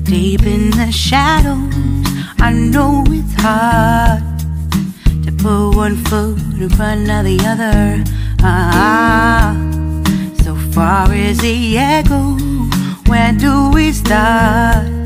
Deep in the shadows, I know it's hard to put one foot in front of the other. So far as the echo, where do we start?